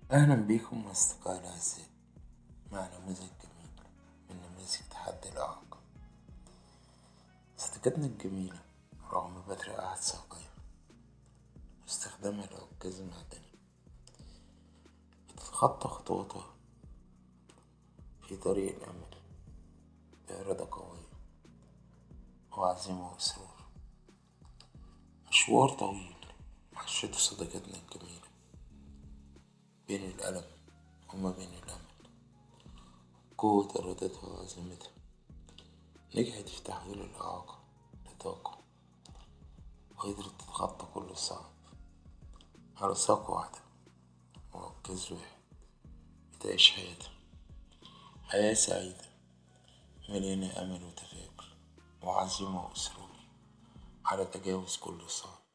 أهلا بيكم أصدقائي الأعزاء مع نموذج جميل من نماذج تحدي الإعاقة. صديقتنا الجميلة رغم بذر أعد ساقيها واستخدامها لعكاز معدني بتتخطى خطواتها في طريق الأمل بإرادة قوية وعزيمة وإصرار. مشوار طويل محشته صديقتنا الجميلة بين الألم وما بين الأمل. قوة إرادتها وعزيمتها نجحت في تحويل الإعاقة لطاقة وقدرت تتخطى كل الصعب على ساق واحدة وعكاز واحد بتعيش حياتها حياة سعيدة مليانة أمل وتفاؤل وعزيمة وإصرار على تجاوز كل صعب.